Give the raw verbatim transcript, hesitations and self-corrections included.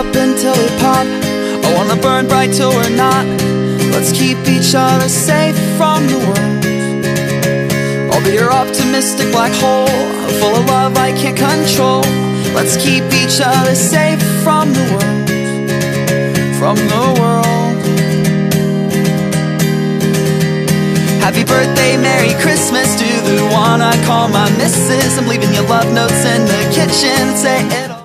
until we pop. I wanna burn bright till we're not. Let's keep each other safe from the world. I'll be your optimistic black hole, full of love I can't control. Let's keep each other safe from the world, from the world. Happy birthday, Merry Christmas to the one I call my missus. I'm leaving you love notes in the kitchen. Say it all.